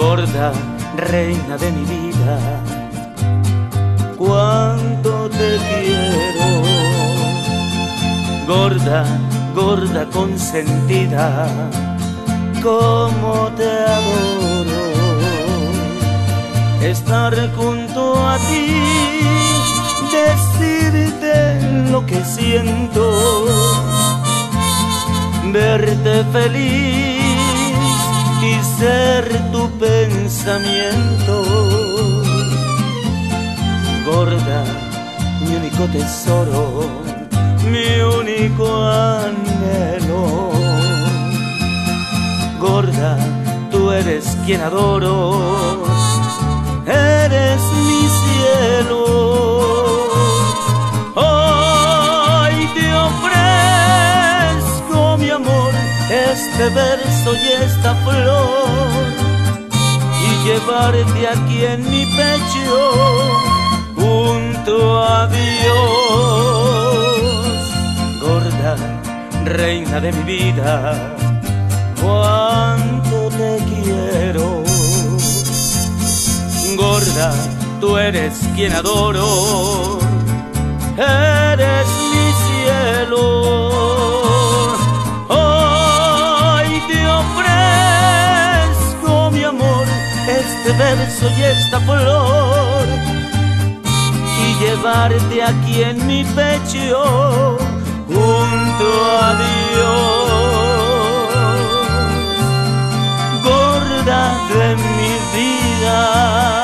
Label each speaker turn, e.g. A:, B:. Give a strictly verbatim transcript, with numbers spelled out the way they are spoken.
A: gorda, reina de mi vida, cuánto te quiero. Gorda, gorda consentida, cómo te adoro. Estar junto a ti, decirte lo que siento, verte feliz y ser tu pensamiento. Gorda, mi único tesoro, mi único anhelo. Gorda, tú eres quien adoro, eres mi cielo. Hoy te ofrezco mi amor, este verso y esta flor, y llevarte aquí en mi pecho junto a Dios. Gorda, reina de mi vida, cuánto te quiero. Gorda, tú eres quien adoro, eres mi cielo. Hoy te ofrezco mi amor, este verso y esta flor, y llevarte aquí en mi pecho junto a Dios. Gorda de mi vida.